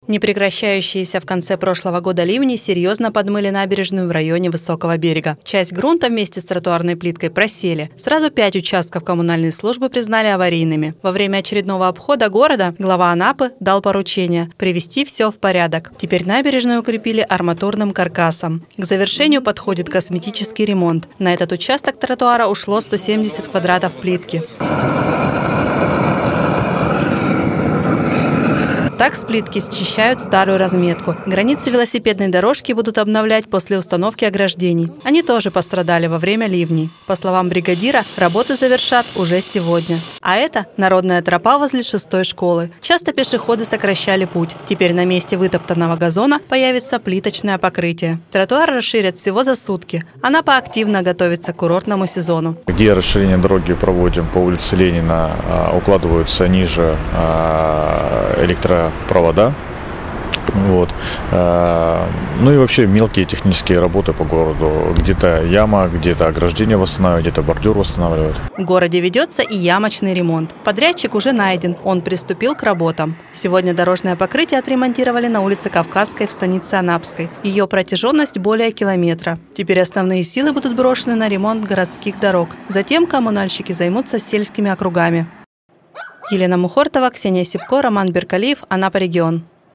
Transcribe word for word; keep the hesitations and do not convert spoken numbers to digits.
Непрекращающиеся в конце прошлого года ливни серьезно подмыли набережную в районе Высокого берега. Часть грунта вместе с тротуарной плиткой просели. Сразу пять участков коммунальные службы признали аварийными. Во время очередного обхода города глава Анапы дал поручение привести все в порядок. Теперь набережную укрепили арматурным каркасом. К завершению подходит косметический ремонт. На этот участок тротуара ушло сто семьдесят квадратов плитки. Так с плитки счищают старую разметку. Границы велосипедной дорожки будут обновлять после установки ограждений. Они тоже пострадали во время ливней. По словам бригадира, работы завершат уже сегодня. А это народная тропа возле шестой школы. Часто пешеходы сокращали путь. Теперь на месте вытоптанного газона появится плиточное покрытие. Тротуар расширят всего за сутки. Анапа активно готовится к курортному сезону. Где расширение дороги проводим по улице Ленина, укладываются ниже электро провода. Вот. Ну и вообще мелкие технические работы по городу. Где-то яма, где-то ограждение восстанавливают, где-то бордюр восстанавливают. В городе ведется и ямочный ремонт. Подрядчик уже найден, он приступил к работам. Сегодня дорожное покрытие отремонтировали на улице Кавказской в станице Анапской. Ее протяженность более километра. Теперь основные силы будут брошены на ремонт городских дорог. Затем коммунальщики займутся сельскими округами. Елена Мухортова, Ксения Сипко, Роман Беркалиев, Анапа регион.